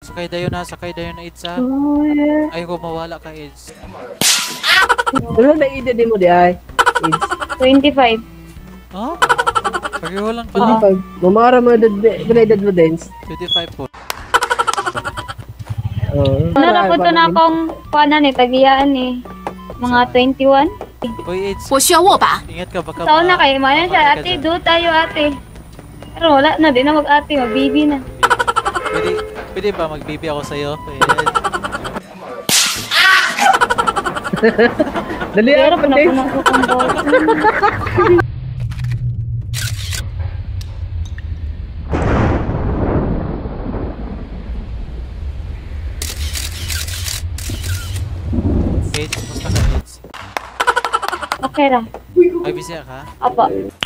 Sakay dayon na Ids ha. Oh, yeah. Ayaw ko mawala ka Ids. Ano na edad mo di ay? 25. Oh? Pareho lang pala. 25. Mamara mo edad mo Dens. 25 po. Oh. Nara po to na akong panan eh, tagiyaan eh. Mga 21. Uy Ids, 我需要握把。 ingat ka baka Taon na kayo, mayan siya ate, do tayo ate. Pero wala na, di na mag-ate, mag-baby na. Pwede ba mag-baby ako sa'yo? Dali Pero ako Dens. pinapunan ko kong boss. Ids, musta ka Ids? Okay ra. Ay, bisya ka? Apa,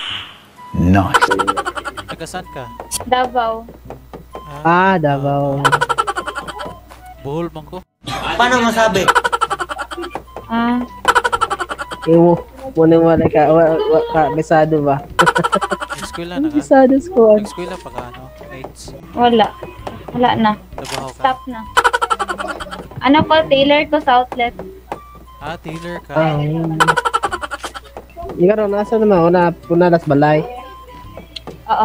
Nagasan ka? Davao. Ah, Davao. Buhol man ko. Ah, Ewo. Muna ka besado ba? Nag-eskwela na ka? Besado squad. Nag-eskwela pa ka ano? Ids, wala. Wala na. trabaho ka? Stop na. Ano ko, tailor ko sa outlet. Ah, Taylor ka? Ah. Ikaw ron, nasa naman? Una las balay. Oo.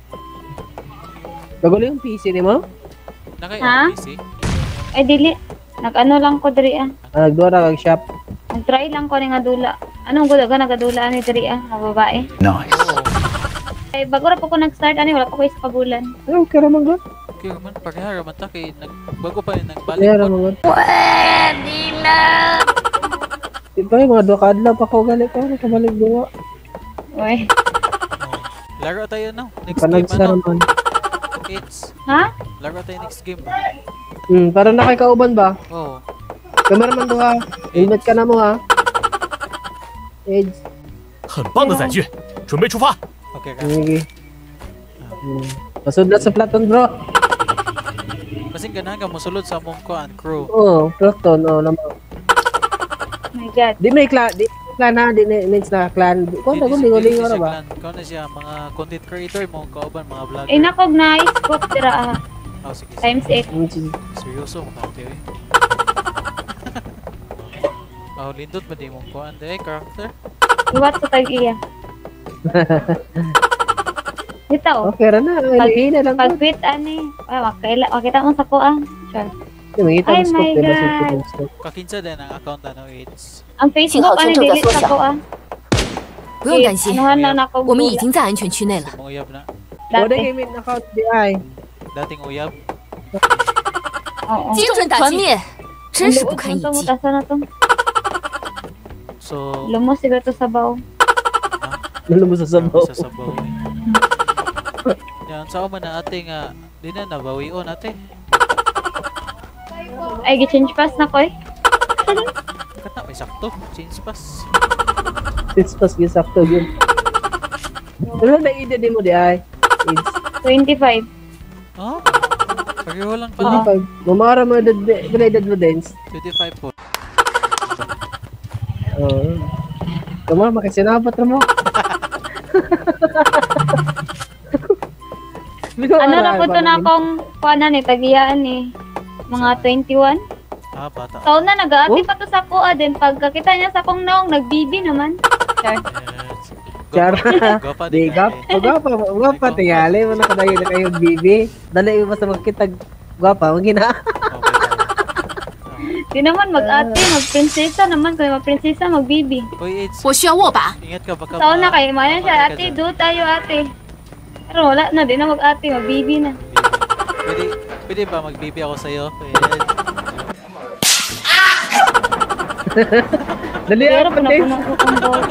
Bagulo yung PC ni mo? Ha? Naka-PC? Ay, dili. Nag-ano lang ko diri ah. Nagdura kag shop. Nag-try lang ko ni nga dula. Anong gulo ka nagadula ni diri ah, nga babae. Oo. Ay, bago ra po ko nag-start ani, wala pa ko isa kabulan. Ay, okay raman ko. Okay man, pareha raman ta kay bago pa yung nagbalik Kaya ko. raman ko. Pwede na! Diba yung mga 2 kadlaw pa ko galit ko. Nakabalik duwa. Uy. Oh. Laro tayo no? Next game Panagsa ano? raman. It's Ha? laro tayo next game. Para nakikauban ba? Oo. Kameraman do ha. Helmet ka na mo ha. Edge. 很棒的载具，准备出发。 Okay ka. Sige. Pasudlat sa platon bro. Kasi ganahan ka mosulod sa mong kuan crew. Oo, platon. Oo naman. Oh my God. Di may clan ha. Di next na clan. Kung Dili tago siya- dili lingo siya na ba? clan. Ikaw na siya mga content creator mo kauban mga vlogger. Ay, nakog na scope dira ah. Oh, sige. Times 8. Sige. Seryoso mo ka eh. Oh, lindot ba di mong kuan de character? Iwat sa tag-iya. Dito oh. Okay ra na. Hina lang ko. Pag-quit ani. Ay, makita mo sa kuan. Sure. Tumingita Ay, ang my scope. Diba God. sa scope? Kakinsa din ang account ano it's. Ang Facebook ani delete sa kuan. 不用担心， Anuhan na nako. 我们已经在安全区内了。 Mong uyab na. O, di Dati. gaming account di ay. Dating uyab. Oo. 精神团灭，真是不堪一击。 Mutasan na to. So, Lumos siguro to sa baw. Nalubos sa sabaw. sa sabaw. Yan, sa man na ate nga, di na nabawion ate. Ay, gi-change pass na ko eh. Kata may sakto, change pass. Six pas gisakto yun. Ano na edad mo di ay? Edge. 25. Oh? Pareho lang pala. 25. Mamara mo edad mo Dens. 25 po. Oo. Tama, makisinabot na mo. Ano na po to na akong panan eh, tagiyaan eh. Mga 21. Ah, bata. Taon na, nag-aati pa to sa kuha din. Pagkakita niya sa kong naong, nag-BB naman. Char. Yes. Char. Gopa Di din. gapa tingali mo na kadayo na kayo bibi. Dali mo sa makita gwapa mo gina. Di naman mag-ate, mag-prinsesa naman. Kung mag-prinsesa, mag-BB. Uy, it's 我需要握把。 ingat ka baka Taon na kayo, mayan siya Baka ate, dyan. do tayo ate. Pero wala na, di na mag-ate, mag-BB na. Pwede ba mag-baby ako sa'yo? Dali Pero ako Dens. pinapunan ko kong boss.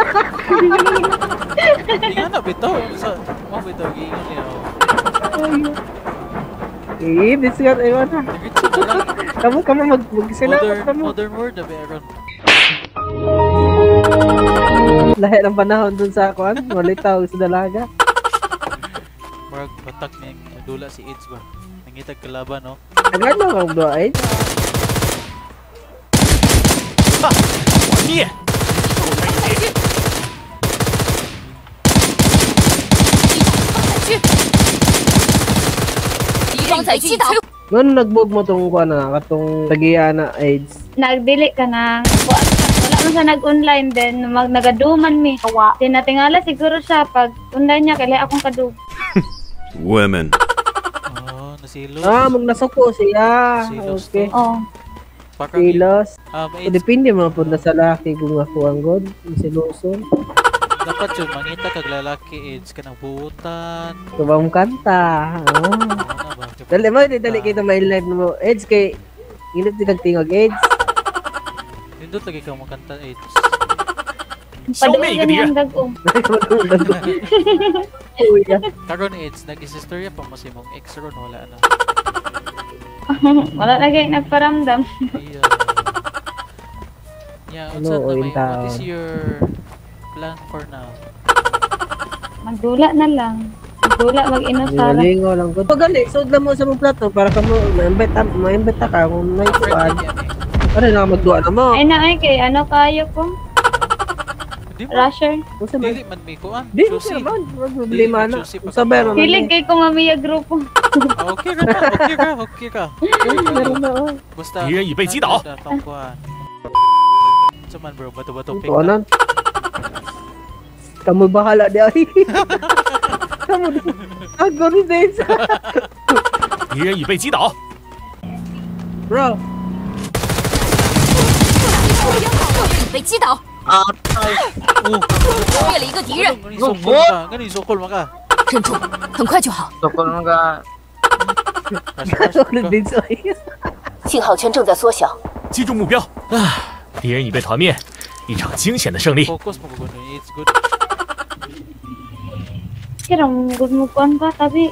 Hindi nga na, bitaw. Mo bitaw, giingon niya. Discount ayo na. Nagritso mo lang. Kamu magsinabot na mo. Modern world na meron. Lahat ng panahon dun sa akuan, walitaw sa dalaga. Marag batak niya yung madula si Ids ba? Nangitag kalaban, no? Agad lang ang doa eh. 灭！ 敌方载具摧毁。 Ngano nagbog mo tong kuan na katong tagiya na AIDS. Nagdili ka na. Wala man sa nag-online din. Nagaduman mi. Di natingala siguro siya pag online niya. Kaya akong kadug. Women. Oh, nasilos. Magnasuko siya. Silos Okay. Oh. Baka Silos. AIDS, Depende mga punta sa laki kung ako ang god. Siloson. dapat yun, mangita kag lalaki AIDS ka ng buutan. Tubang kanta. Oh. Ano ba? Dali mo, dali kita may live mo. AIDS kay init di kagtingog AIDS. Nindot lagi ka makanta AIDS. 消灭一个敌人。 Dagong. Uy, ah. Karon AIDS, nag-isistorya pa mo si mong ex ron, wala na. Wala lagi nagparamdam. Iya. Yeah, Ano, unsa na oy, may, tao. what is your plan for now? Magdula na lang. Magdula, mag-inusara. Lingo lang ko. Pagali, sud lang mo sa mong plato para ka mo ma-invite ka kung may kuan. Friend yan eh. Ano na magduwa na mo? Ay na ay kay ano kayo ko? Di mo, Rusher. Unsa man? dili man may kuan. Di mo Susi. naman, wag problema na. Susi pa Unsa ba naman? Hilig kay ko nga miya grupo. Ah, okay ka na, okay ka. Meron na oh. Basta, 敌人已被击倒。 Unsa man bro, bato-bato pick Kuanan. Kamu bahala di ay. Kamu di. Ako ni Dave. 敌人已被击倒。 Bro, 已被击倒，消灭了一个敌人， Ganun sukol maka. 忍住，很快就好。 ako ni Dave ay. 信号圈正在缩小， 击中目标。啊，敌人已被团灭，一场惊险的胜利。 Focus mo kung it's good. Kiram good mo kuan ka tabi.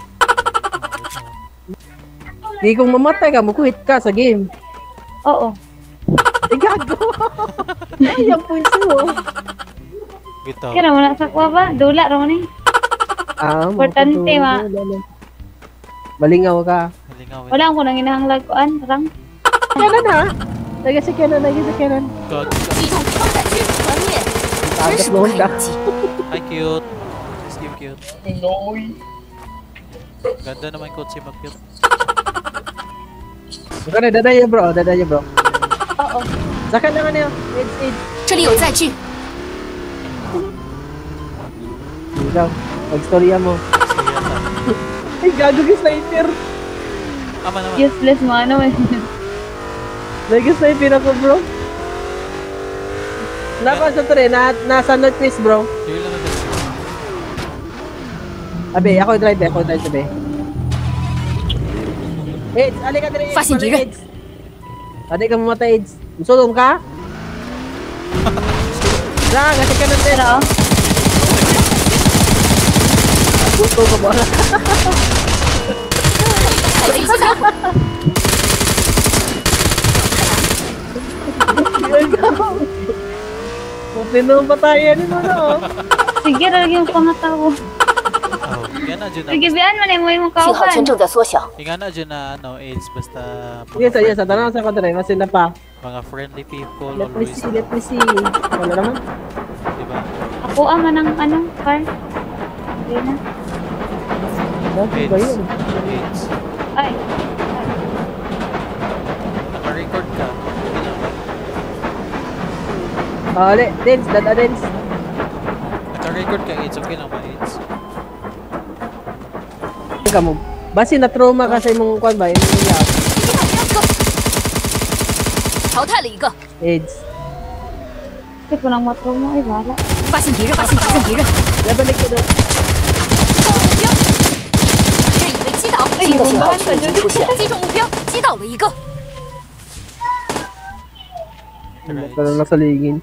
Di kung mamatay ka, mukuhit ka sa game. Oo. Ay, gago. Ay, ang points mo. Bitaw. Kira mo na sa kuha ba? Dula raw ni. Importante, ma. Balingaw ka. Halingaw. Wala ko nang inahanglag kuan. Rang. Kanan ha? Lagi sa kanan, lagi sa kanan. God. 击中超载军，团灭，真 Tapos 是不 mo 堪 ka. 一击。 Hi cute. Yes, you cute. Ganda naman coach si mag-cute. Bukan dadaya bro, dadaya bro. Oo. Saka naman yun. It's 这里有载具， Ikaw, mag-storya mo. Ay, gago ka sniper. Ama naman. Useless mo ano eh. Lagi sniper ako bro. Napa sa tre, nasa northeast bro. Yun lang ang Abe, ako drive sabi. Eds, ali ka dire. Fasin dire. Adi ka mamatay Eds. Sulong ka? Lang, kasi ka na Pero, Gusto ko ba? 还被击倒， Sino patayan mo no? sige ra lagi yung pangatawo. Oh, yan na dyan na. Sige, biyan man mo yung 信号圈 kauban. 正在缩小， Yan na dyan na ano, AIDS basta Yes, yes, tanong sa kontra, mas na pa. mga friendly people Let me always, see, let me see. Wala naman. di ba? Ako ang manang ano, car. Hindi na. Bakit ba yun? AIDS. Ay, Naka-record ka. Hindi lang ba? Ali, dance, dada dance. Naka-record ka AIDS, okay lang ba AIDS? Ika mo. Basi na trauma ka sa imong kwan ba? Imong iya. 淘汰了一个， AIDS. kasi ko lang matro mo. Ay, wala. 发现敌人，发现敌人， Labalik ko doon. 敌人已被击倒，新的信号圈已经出现，击中目标，击倒了一个， Parang nasa ligin.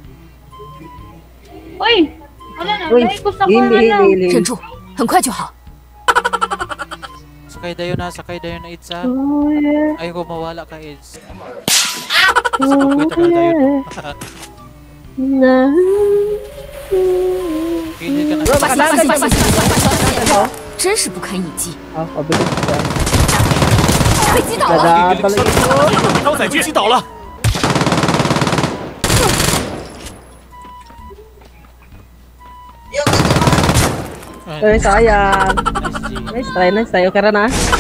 Uy! Wala na. Uy, Dahil ko sa hindi, kuha na. hindi, 忍住，很快就好。 Sakay dayo na AIDS ha. Uy, Ayaw ko mawala ka AIDS. Sa pagkwita ka dayo. Na. Kaya ka na. Bro, 发现， makalaga 发现， ka. 真是不堪一击， Ah, pabilis ka. 被击倒了。 Nada, talaga ito. 超载具击倒了。 Ay, sayang. Nice G. Nice try. Okay na.